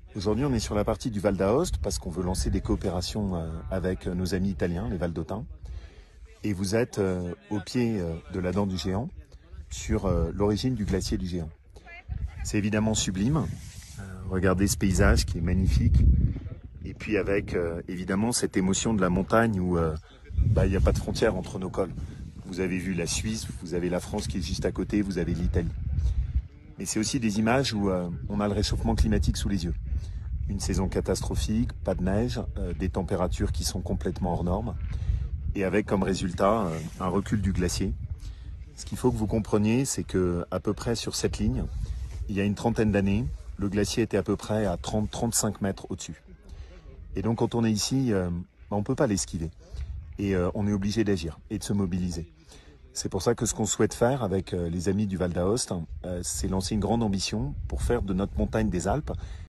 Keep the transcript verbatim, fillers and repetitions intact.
Aujourd'hui, on est sur la partie du Val d'Aoste parce qu'on veut lancer des coopérations euh, avec nos amis italiens, les Valdôtains. Et vous êtes euh, au pied euh, de la dent du géant, sur euh, l'origine du glacier du géant. C'est évidemment sublime. Euh, regardez ce paysage qui est magnifique. Et puis avec euh, évidemment cette émotion de la montagne où euh, bah, il n'y a pas de frontière entre nos cols. Vous avez vu la Suisse, vous avez la France qui est juste à côté, vous avez l'Italie. Mais c'est aussi des images où euh, on a le réchauffement climatique sous les yeux. Une saison catastrophique, pas de neige, euh, des températures qui sont complètement hors normes, et avec comme résultat euh, un recul du glacier. Ce qu'il faut que vous compreniez, c'est que à peu près sur cette ligne, il y a une trentaine d'années, le glacier était à peu près à trente à trente-cinq mètres au-dessus. Et donc quand on est ici, euh, on ne peut pas l'esquiver. Et euh, on est obligé d'agir et de se mobiliser. C'est pour ça que ce qu'on souhaite faire avec euh, les amis du Val d'Aoste, euh, c'est lancer une grande ambition pour faire de notre montagne des Alpes